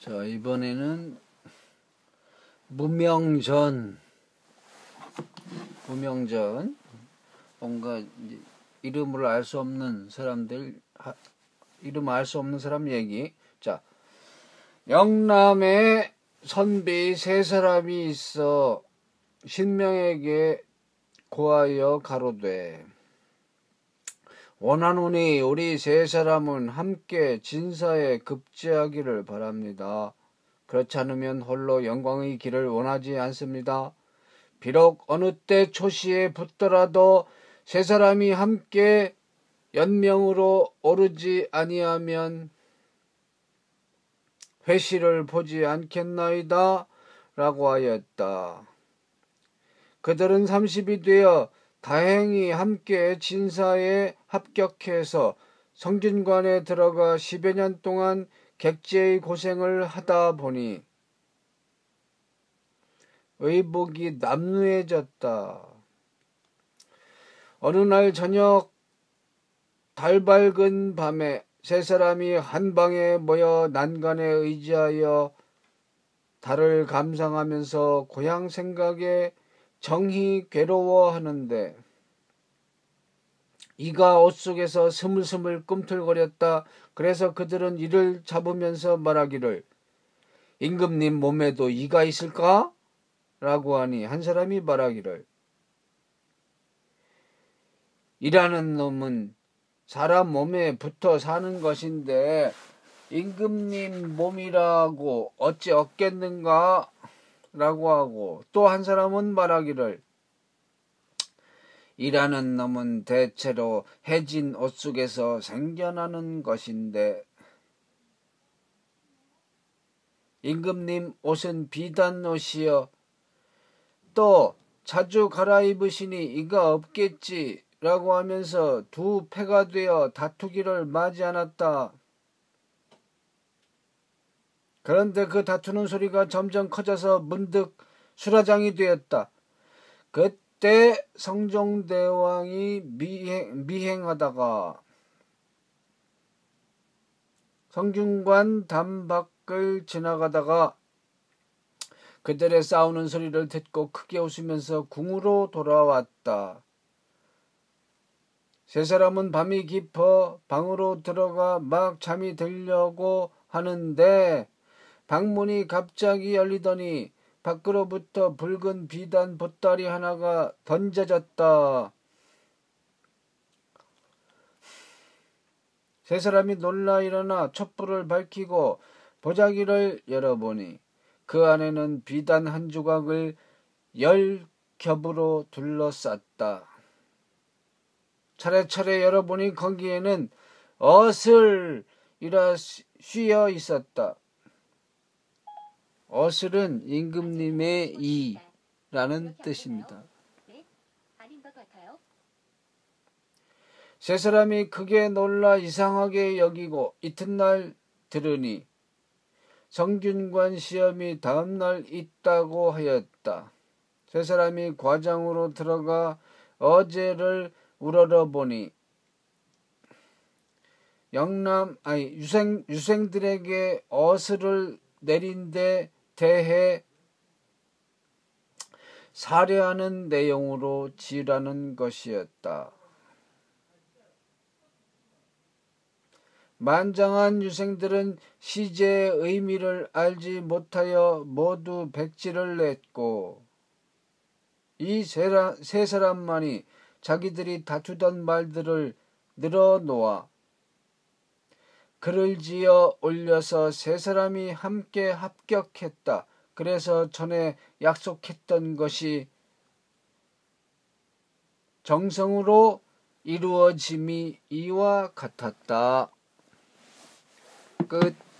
자, 이번에는 무명전, 뭔가 이제 이름을 알 수 없는 사람들, 이름 알 수 없는 사람 얘기. 자, 영남에 선비 세 사람이 있어 신명에게 고하여 가로되, 원하노니 우리 세 사람은 함께 진사에 급제하기를 바랍니다. 그렇지 않으면 홀로 영광의 길을 원하지 않습니다. 비록 어느 때 초시에 붙더라도 세 사람이 함께 연명으로 오르지 아니하면 회시를 보지 않겠나이다 라고 하였다. 그들은 30이 되어 다행히 함께 진사에 합격해서 성진관에 들어가 10여 년 동안 객지의 고생을 하다 보니 의복이 남루해졌다. 어느 날 저녁 달 밝은 밤에 세 사람이 한 방에 모여 난간에 의지하여 달을 감상하면서 고향 생각에 정히 괴로워하는데 이가 옷 속에서 스물스물 꿈틀거렸다. 그래서 그들은 이를 잡으면서 말하기를, 임금님 몸에도 이가 있을까? 라고 하니 한 사람이 말하기를, 이라는 놈은 사람 몸에 붙어 사는 것인데 임금님 몸이라고 어찌 얻겠는가? 라고 하고, 또 한 사람은 말하기를, 이라는 놈은 대체로 해진 옷 속에서 생겨나는 것인데 임금님 옷은 비단 옷이여 또 자주 갈아입으시니 이가 없겠지 라고 하면서 두 패가 되어 다투기를 마지 않았다. 그런데 그 다투는 소리가 점점 커져서 문득 수라장이 되었다. 그때 성종대왕이 미행하다가 성균관 담 밖을 지나가다가 그들의 싸우는 소리를 듣고 크게 웃으면서 궁으로 돌아왔다. 세 사람은 밤이 깊어 방으로 들어가 막 잠이 들려고 하는데 방문이 갑자기 열리더니 밖으로부터 붉은 비단 보따리 하나가 던져졌다. 세 사람이 놀라 일어나 촛불을 밝히고 보자기를 열어보니 그 안에는 비단 한 조각을 10겹으로 둘러쌌다. 차례차례 열어보니 거기에는 어슬이라 휘어 있었다. 어슬은 임금님의 이라는 뜻입니다. 세 사람이 크게 놀라 이상하게 여기고 이튿날 들으니 성균관 시험이 다음날 있다고 하였다. 세 사람이 과장으로 들어가 우러러보니 유생들에게 어슬을 내린 데 대해 사례하는 내용으로 지라는 것이었다. 만장한 유생들은 시제의 의미를 알지 못하여 모두 백지를 냈고 이 세 사람만이 자기들이 다투던 말들을 늘어놓아 글을 지어 올려서 세 사람이 함께 합격했다. 그래서 전에 약속했던 것이 정성으로 이루어짐이 이와 같았다. 끝.